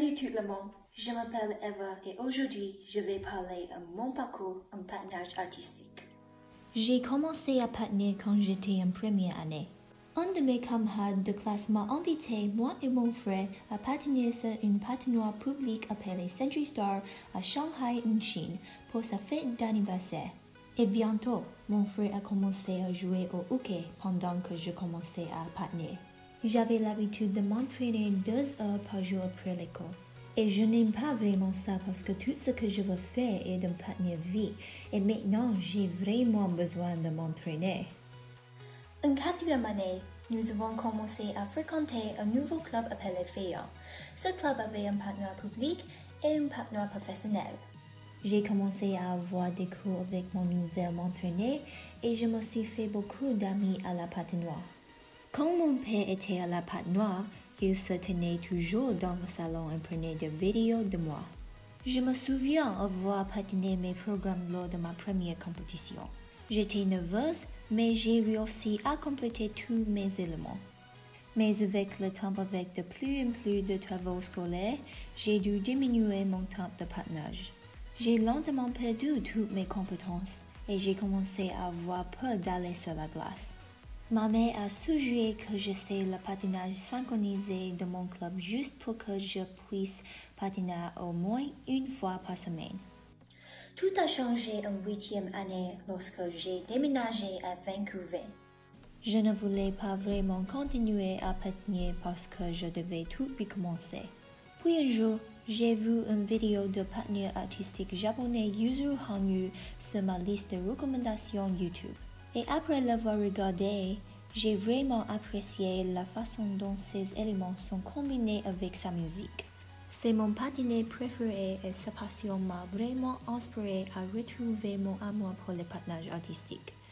Salut tout le monde, je m'appelle Eva et aujourd'hui je vais parler de mon parcours en patinage artistique. J'ai commencé à patiner quand j'étais en première année. Un de mes camarades de classe m'a invité, moi et mon frère, à patiner sur une patinoire publique appelée Century Star à Shanghai, en Chine, pour sa fête d'anniversaire. Et bientôt, mon frère a commencé à jouer au hockey pendant que je commençais à patiner. J'avais l'habitude de m'entraîner 2 heures par jour après l'école. Et je n'aime pas vraiment ça parce que tout ce que je veux faire est de patiner vite. Et maintenant, j'ai vraiment besoin de m'entraîner. En 4e année, nous avons commencé à fréquenter un nouveau club appelé Féon. Ce club avait un patineur public et un patineur professionnel. J'ai commencé à avoir des cours avec mon nouvel entraîneur et je me suis fait beaucoup d'amis à la patinoire. Quand mon père était à la patinoire, il se tenait toujours dans le salon et prenait des vidéos de moi. Je me souviens avoir patiné mes programmes lors de ma première compétition. J'étais nerveuse, mais j'ai réussi à compléter tous mes éléments. Mais avec le temps, avec de plus en plus de travaux scolaires, j'ai dû diminuer mon temps de patinage. J'ai lentement perdu toutes mes compétences et j'ai commencé à avoir peur d'aller sur la glace. Ma mère a suggéré que j'essaie le patinage synchronisé de mon club juste pour que je puisse patiner au moins une fois par semaine. Tout a changé en 8e année lorsque j'ai déménagé à Vancouver. Je ne voulais pas vraiment continuer à patiner parce que je devais tout recommencer. Puis un jour, j'ai vu une vidéo de patineur artistique japonais Yuzuru Hanyu sur ma liste de recommandations YouTube. Et après l'avoir regardé, j'ai vraiment apprécié la façon dont ces éléments sont combinés avec sa musique. C'est mon patiné préféré et sa passion m'a vraiment inspiré à retrouver mon amour pour le patinage artistique.